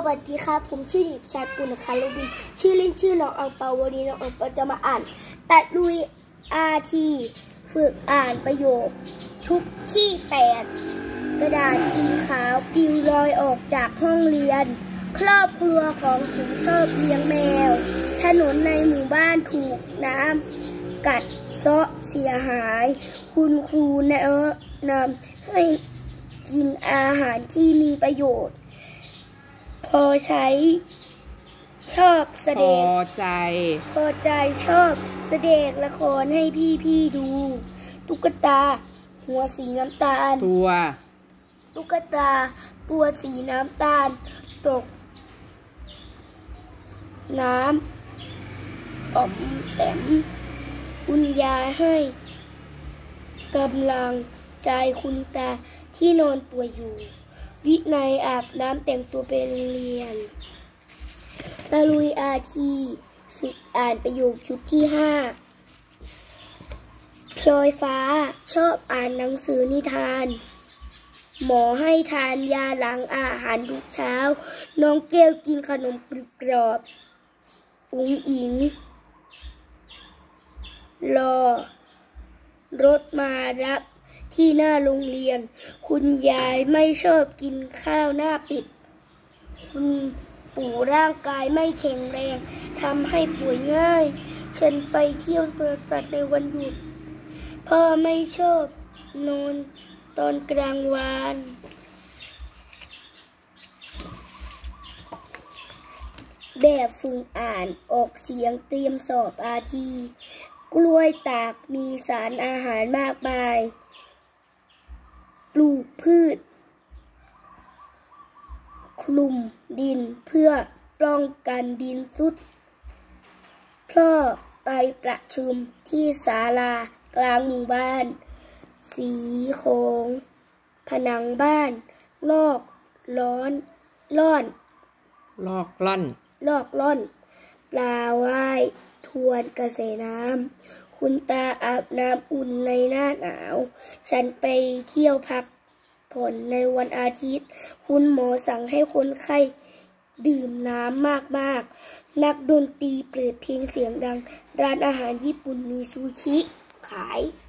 วัสดีครับผมชื่อเด็กชายปุณณคารุบินชื่อเล่นชื่อน้องอังเปาวันนี้น้องอังเปาจะมาอ่านตัดลุยRTฝึกอ่านประโยคชุดที่8กระดาษสีขาวปลิวลอยออกจากห้องเรียนครอบครัวของผมชอบเลี้ยงแมวถนนในหมู่บ้านถูกน้ำกัดเซาะเสียหายคุณครูแนะนำให้กินอาหารที่มีประโยชน์พอชอบแสดงพอใจชอบแสดงละครให้พี่ดูตุ๊กตาหัวสีน้ำตาลตุ๊กตาตัวสีน้ำตาลตกน้ำอมแอมคุณยายให้กำลังใจคุณตาที่นอนป่วยอยู่วินัยอาบน้ำแต่งตัวไปโรงเรียนตะลุยRTฝึกอ่านประโยคชุดที่5พลอยฟ้าชอบอ่านหนังสือนิทานหมอให้ทานยาหลังอาหารทุกเช้าน้องเกลกินขนมกรอบอุ๋งอิ๋งรอรถมารับที่หน้าโรงเรียนคุณยายไม่ชอบกินข้าวหน้าปิดคุณปู่ร่างกายไม่แข็งแรงทำให้ป่วยง่ายฉันไปเที่ยวสวนสัตว์ในวันหยุดพ่อไม่ชอบนอนตอนกลางวันแบบฝึกอ่านออกเสียงเตรียมสอบRTกล้วยตากมีสารอาหารมากมายปลูกพืชคลุมดินเพื่อป้องกันดินทรุดพ่อไปประชุมที่ศาลากลางหมู่บ้านสีของผนังบ้านลอกล่อนปลาว่ายทวนกระแสน้ำคุณตาอาบน้ำอุ่นในหน้าหนาวฉันไปเที่ยวพักผ่อนในวันอาทิตย์คุณหมอสั่งให้คนไข้ดื่มน้ำมากๆนักดนตรีเปิดเพลงเสียงดังร้านอาหารญี่ปุ่นมีซูชิขาย